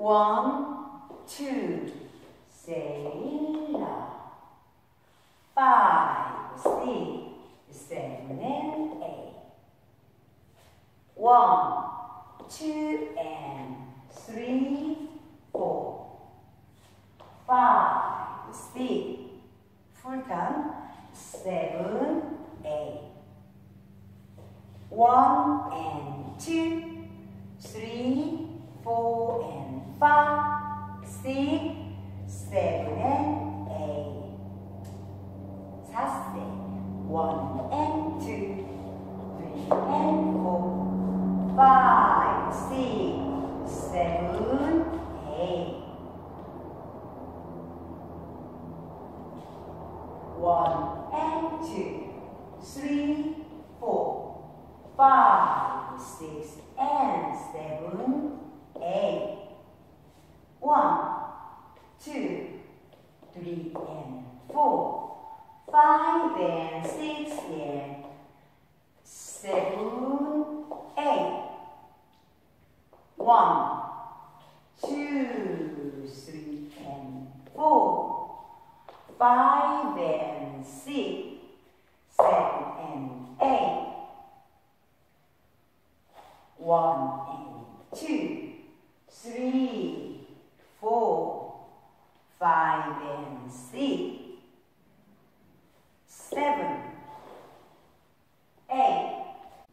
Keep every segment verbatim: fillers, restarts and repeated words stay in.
One, two, say la. Five, six, seven, and eight. One, two, and three, four. Five, six, full count, seven, eight. One and two, three, four and five, six, seven and eight. That's it. One and two, three and four, five, six, seven, eight. One and two, three, four, five, six, and seven, eight. One, two, three, and four, five, and six, and seven, eight. One, two, three, and four, five, and six, seven, and eight. One and two, three, four, five, and six, seven, eight.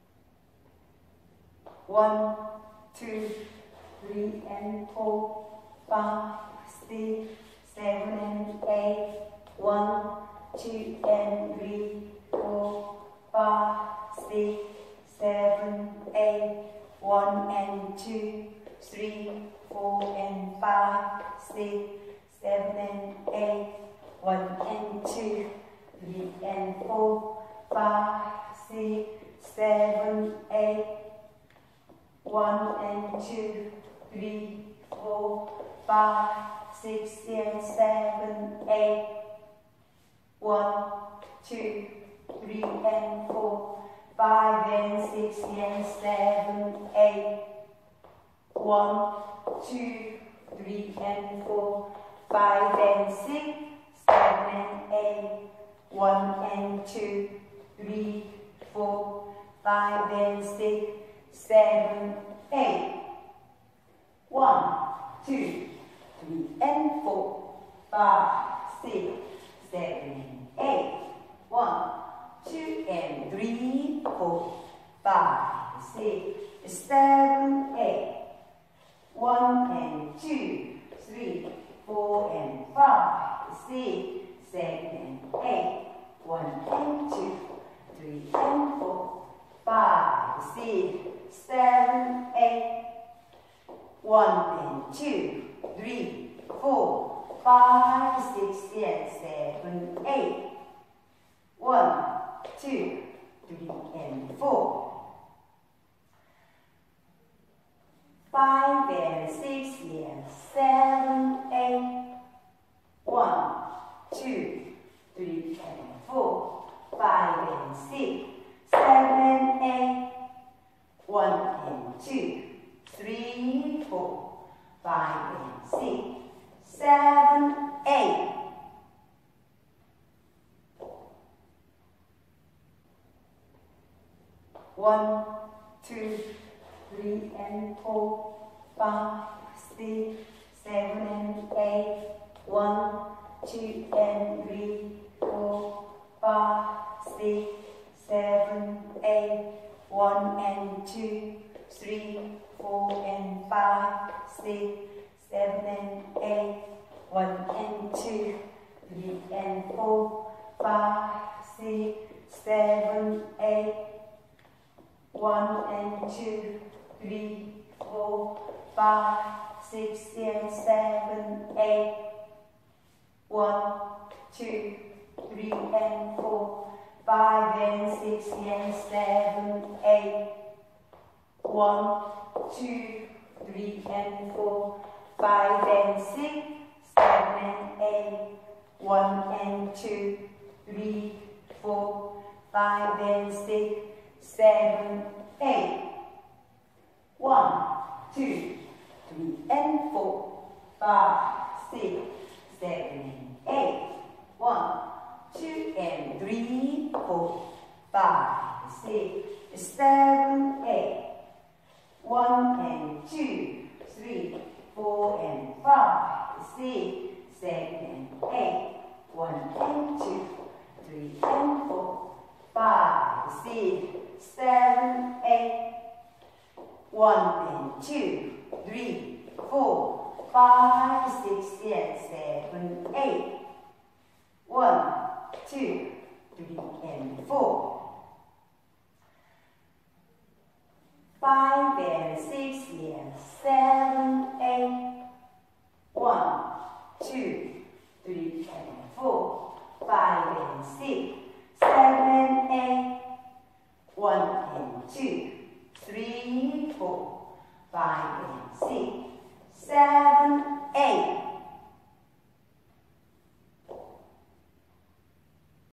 One, two, three, and four, five, six, seven, and eight. One, two, and three, four, five, six, seven, eight. One and two, three, four, and five, six, seven, and eight. One and two, three, and four, five, six, seven, eight. One and two, three, four, five, six, and seven, eight. One, two, three, and four, five, and six, and seven, eight. One, two, three, and four, five, and six, seven, and eight. One and two, three, four, five, and six, seven, eight. One, two, three, and four, five, six, seven, and eight. One, two, and three, four, five, six, seven, eight. One and two, three, four, and five, six, seven, and eight. One and two, three, and four, five, six, seven, eight. One and two, three, four, five, six, and seven, eight. One, two, three, and four. Five and six and seven, eight. One, two, three, and four. Five and six, seven, eight. One and two, three, four. Five and six, seven, eight. One, two, three, and four, five, six, seven, and eight. One, two, and three, four, five, six, seven, eight. One and two, three, four, and five, six, seven, and eight. One and two, three, and four, five, six, seven, eight. One and two, three, four, five, six, and seven, eight. One, two, three, and four, five, and six, and seven, eight. One, two, three, and four, five, and six, seven, and eight. One and two, three, four, five, and six, seven, eight. One, two, three and four, five, six, seven, eight. One, two, and three, four, five, six, seven, eight. One and two, three, four, and five, six, seven, and eight. One and two, three and four, five, six, seven, eight. One and two, three, four, five, six, seven, eight. One, two, three, and four. Five and six and seven, eight. One, two, three, and four. Five and six, seven, eight. One and two, three, four. Five and six,